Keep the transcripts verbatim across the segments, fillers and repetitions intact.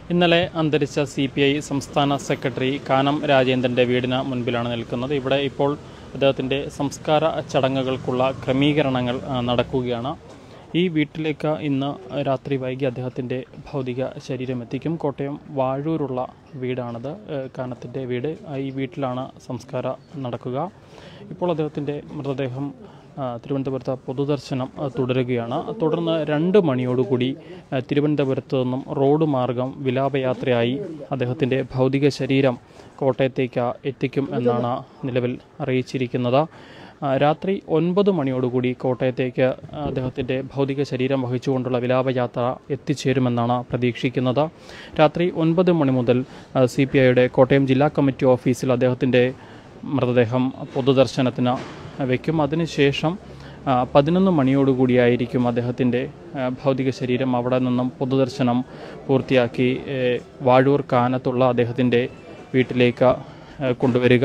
ഇന്നലെ അന്തരിച്ച C P I സംസ്ഥാന സെക്രട്ടറി കാനം രാജേന്ദ്രൻ്റെ വീടിന് മുൻപിലാണ് നിൽക്കുന്നത്. ഇവിടെ ഇപ്പോൾ അദ്ദേഹത്തിൻ്റെ സംസ്കാര ചടങ്ങുകൾക്കുള്ള ക്രമീകരണങ്ങൾ നടക്കുകയാണ്. ഈ വീട്ടിലേക്ക് ഇന്ന് രാത്രി വൈകി അദ്ദേഹത്തിൻ്റെ ഭൗതിക ശരീരം എത്തിക്കും. കോട്ടയം വാഴൂരുള്ള വീടാണിത്, കാനത്തിൻ്റെ വീട്. ഈ വീട്ടിലാണ് സംസ്കാരം നടക്കുക. ഇപ്പോൾ അദ്ദേഹത്തിൻ്റെ മൃതദേഹം തിരുവനന്തപുരത്ത് പൊതുദർശനം തുടരുകയാണ്. തുടർന്ന് രണ്ട് മണിയോടുകൂടി തിരുവനന്തപുരത്ത് നിന്നും റോഡ് മാർഗം വിലാപയാത്രയായി അദ്ദേഹത്തിൻ്റെ ഭൗതിക ശരീരം കോട്ടയത്തേക്ക് എത്തിക്കും എന്നാണ് നിലവിൽ അറിയിച്ചിരിക്കുന്നത്. രാത്രി ഒൻപത് മണിയോടുകൂടി കോട്ടയത്തേക്ക് അദ്ദേഹത്തിൻ്റെ ഭൗതിക ശരീരം വഹിച്ചുകൊണ്ടുള്ള വിലാപയാത്ര എത്തിച്ചേരുമെന്നാണ് പ്രതീക്ഷിക്കുന്നത്. രാത്രി ഒൻപത് മണി മുതൽ സി പി ഐയുടെ കോട്ടയം ജില്ലാ കമ്മിറ്റി ഓഫീസിൽ അദ്ദേഹത്തിൻ്റെ മൃതദേഹം പൊതുദർശനത്തിന് വയ്ക്കും. അതിനുശേഷം പതിനൊന്ന് മണിയോടുകൂടിയായിരിക്കും അദ്ദേഹത്തിൻ്റെ ഭൗതിക ശരീരം അവിടെ നിന്നും പൊതുദർശനം പൂർത്തിയാക്കി വാഴൂർ കാനത്തുള്ള അദ്ദേഹത്തിൻ്റെ വീട്ടിലേക്ക് കൊണ്ടുവരിക.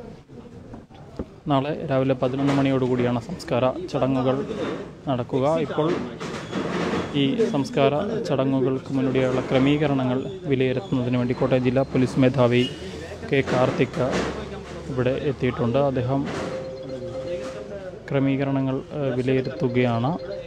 നാളെ രാവിലെ പതിനൊന്ന് മണിയോടുകൂടിയാണ് സംസ്കാര ചടങ്ങുകൾ നടക്കുക. ഇപ്പോൾ ഈ സംസ്കാര ചടങ്ങുകൾക്ക് മുന്നോടിയായുള്ള ക്രമീകരണങ്ങൾ വിലയിരുത്തുന്നതിന് വേണ്ടി കോട്ടയം ജില്ലാ പോലീസ് മേധാവി കെ കാർത്തിക് ഇവിടെ എത്തിയിട്ടുണ്ട്. അദ്ദേഹം ക്രമീകരണങ്ങൾ വിലയിരുത്തുകയാണ്.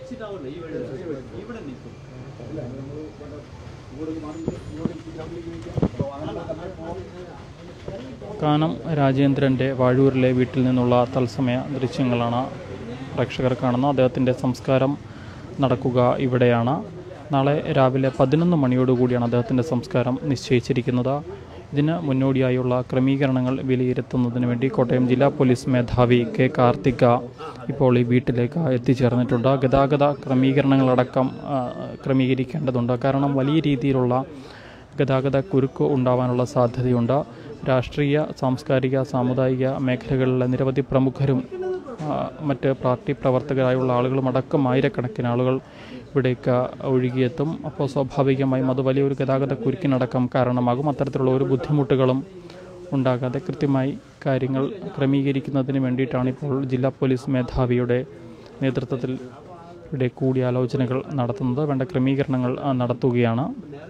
കാനം രാജേന്ദ്രൻ്റെ വാഴൂരിലെ വീട്ടിൽ നിന്നുള്ള തത്സമയ ദൃശ്യങ്ങളാണ് പ്രേക്ഷകർ കാണുന്നത്. അദ്ദേഹത്തിൻ്റെ സംസ്കാരം നടക്കുക ഇവിടെയാണ്. നാളെ രാവിലെ പതിനൊന്ന് മണിയോടുകൂടിയാണ് അദ്ദേഹത്തിൻ്റെ സംസ്കാരം നിശ്ചയിച്ചിരിക്കുന്നത്. ഇതിന് മുന്നോടിയായുള്ള ക്രമീകരണങ്ങൾ വിലയിരുത്തുന്നതിന് വേണ്ടി കോട്ടയം ജില്ലാ പോലീസ് മേധാവി കെ കാർത്തിക ഇപ്പോൾ ഈ വീട്ടിലേക്ക് എത്തിച്ചേർന്നിട്ടുണ്ട്. ഗതാഗത ക്രമീകരണങ്ങളടക്കം ക്രമീകരിക്കേണ്ടതുണ്ട്. കാരണം വലിയ രീതിയിലുള്ള ഗതാഗത കുരുക്ക് ഉണ്ടാവാനുള്ള സാധ്യതയുണ്ട്. രാഷ്ട്രീയ, സാംസ്കാരിക, സാമുദായിക മേഖലകളിലെ നിരവധി പ്രമുഖരും മറ്റ് പാർട്ടി പ്രവർത്തകരായുള്ള ആളുകളും അടക്കം ആയിരക്കണക്കിന് ആളുകൾ ഇവിടേക്ക് ഒഴുകിയെത്തും. അപ്പോൾ സ്വാഭാവികമായും അത് വലിയൊരു ഗതാഗത കുരുക്കിനടക്കം കാരണമാകും. അത്തരത്തിലുള്ള ഒരു ബുദ്ധിമുട്ടുകളും ഉണ്ടാകാതെ കൃത്യമായി കാര്യങ്ങൾ ക്രമീകരിക്കുന്നതിന് വേണ്ടിയിട്ടാണ് ഇപ്പോൾ ജില്ലാ പോലീസ് മേധാവിയുടെ നേതൃത്വത്തിൽ ഇവിടെ കൂടിയാലോചനകൾ നടത്തുന്നത്. വേണ്ട ക്രമീകരണങ്ങൾ നടത്തുകയാണ്.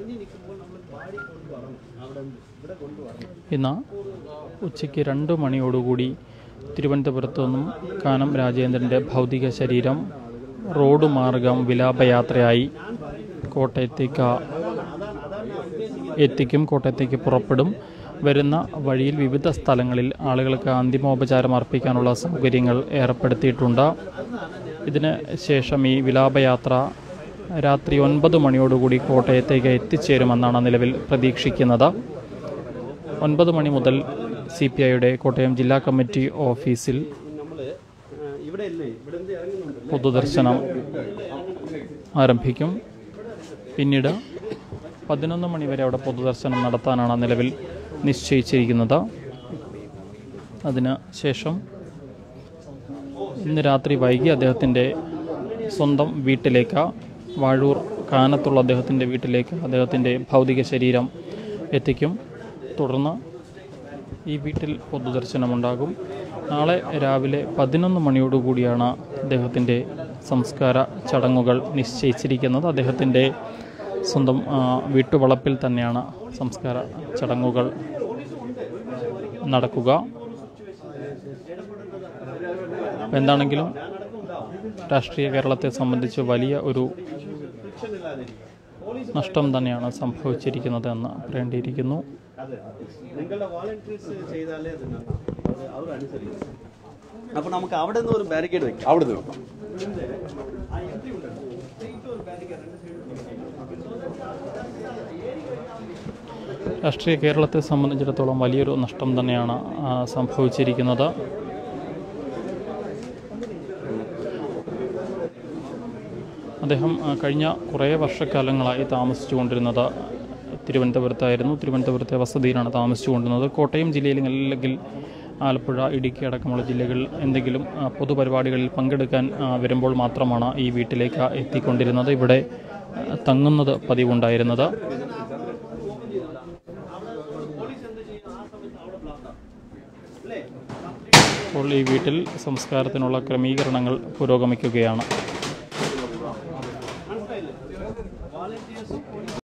ഇന്ന് ഉച്ചയ്ക്ക് രണ്ട് മണിയോടുകൂടി തിരുവനന്തപുരത്തു നിന്നും കാനം രാജേന്ദ്രൻ്റെ ഭൗതിക ശരീരം റോഡ് മാർഗം വിലാപയാത്രയായി കോട്ടയത്തേക്ക് എത്തിക്കും. കോട്ടയത്തേക്ക് പുറപ്പെടും. വരുന്ന വഴിയിൽ വിവിധ സ്ഥലങ്ങളിൽ ആളുകൾക്ക് അന്തിമോപചാരം അർപ്പിക്കാനുള്ള സൗകര്യങ്ങൾ ഏർപ്പെടുത്തിയിട്ടുണ്ട്. ഇതിന് ശേഷം ഈ വിലാപയാത്ര രാത്രി ഒൻപത് മണിയോടുകൂടി കോട്ടയത്തേക്ക് എത്തിച്ചേരുമെന്നാണ് നിലവിൽ പ്രതീക്ഷിക്കുന്നത്. ഒൻപത് മണി മുതൽ സി പി ഐയുടെ കോട്ടയം ജില്ലാ കമ്മിറ്റി ഓഫീസിൽ പൊതുദർശനം ആരംഭിക്കും. പിന്നീട് പതിനൊന്ന് മണി വരെ അവിടെ പൊതുദർശനം നടത്താനാണ് നിലവിൽ നിശ്ചയിച്ചിരിക്കുന്നത്. അതിന് ശേഷം ഇന്ന് രാത്രി വൈകി അദ്ദേഹത്തിൻ്റെ സ്വന്തം വീട്ടിലേക്ക്, വാഴൂർ കാനത്തുള്ള അദ്ദേഹത്തിൻ്റെ വീട്ടിലേക്ക് അദ്ദേഹത്തിൻ്റെ ഭൗതിക ശരീരം എത്തിക്കും. തുടർന്ന് ഈ വീട്ടിൽ പൊതുദർശനമുണ്ടാകും. നാളെ രാവിലെ പതിനൊന്ന് മണിയോടുകൂടിയാണ് അദ്ദേഹത്തിൻ്റെ സംസ്കാര ചടങ്ങുകൾ നിശ്ചയിച്ചിരിക്കുന്നത്. അദ്ദേഹത്തിൻ്റെ സ്വന്തം വീട്ടുവളപ്പിൽ തന്നെയാണ് സംസ്കാര ചടങ്ങുകൾ നടക്കുക. എന്താണെങ്കിലും രാഷ്ട്രീയ കേരളത്തെ സംബന്ധിച്ച് വലിയ ഒരു നഷ്ടം തന്നെയാണ് സംഭവിച്ചിരിക്കുന്നത് എന്ന് പറയേണ്ടിയിരിക്കുന്നു. അപ്പോൾ നമുക്ക് അവിടെ നിന്ന് ഒരു ബാരിക്കേഡ് വെക്കാം. അവിടെ നിന്ന് രാഷ്ട്രീയ കേരളത്തെ സംബന്ധിച്ചിടത്തോളം വലിയൊരു നഷ്ടം തന്നെയാണ് സംഭവിച്ചിരിക്കുന്നത്. അദ്ദേഹം കഴിഞ്ഞ കുറേ വർഷക്കാലങ്ങളായി താമസിച്ചു കൊണ്ടിരുന്നത് തിരുവനന്തപുരത്തായിരുന്നു. തിരുവനന്തപുരത്തെ വസതിയിലാണ് താമസിച്ചു കൊണ്ടിരുന്നത്. കോട്ടയം ജില്ലയിൽ അല്ലെങ്കിൽ ആലപ്പുഴ, ഇടുക്കി അടക്കമുള്ള ജില്ലകളിൽ എന്തെങ്കിലും പൊതുപരിപാടികളിൽ പങ്കെടുക്കാൻ വരുമ്പോൾ മാത്രമാണ് ഈ വീട്ടിലേക്ക് എത്തിക്കൊണ്ടിരുന്നത്. ഇവിടെ തങ്ങുന്നത് പതിവുണ്ടായിരുന്നത്. ഇപ്പോൾ ഈ വീട്ടിൽ സംസ്കാരത്തിനുള്ള ക്രമീകരണങ്ങൾ പുരോഗമിക്കുകയാണ്.